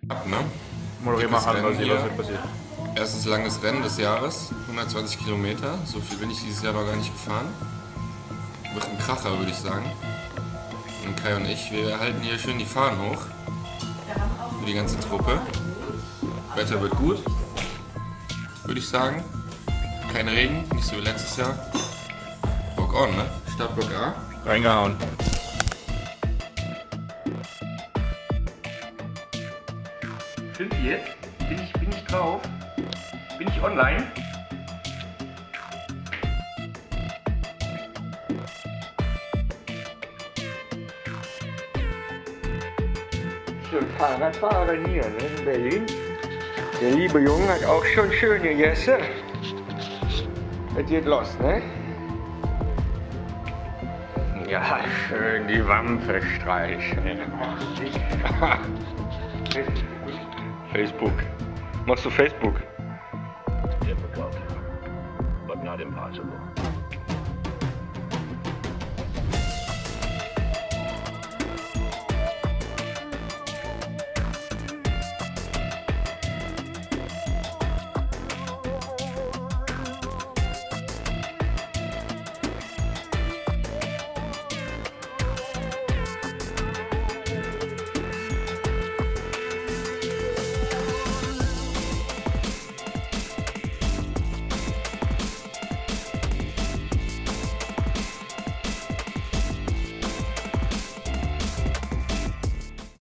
Ne? Moderier mal an, was Rennen hier passiert. Erstes langes Rennen des Jahres, 120 Kilometer. So viel bin ich dieses Jahr noch gar nicht gefahren. Wird ein Kracher, würde ich sagen. Und Kai und ich, wir halten hier schön die Fahnen hoch. Für die ganze Truppe. Wetter wird gut, würde ich sagen. Kein Regen, nicht so wie letztes Jahr. Bock on, ne? Startblock A. Reingehauen. Sind Sie jetzt? Bin ich drauf? Bin ich online? Schön Fahrradfahren hier, ne, in Berlin. Der liebe Junge hat auch schon schön gegessen. Es geht los, ne? Ja, schön die Wampe streicheln. Facebook. Machst du Facebook? Difficult, but not impossible.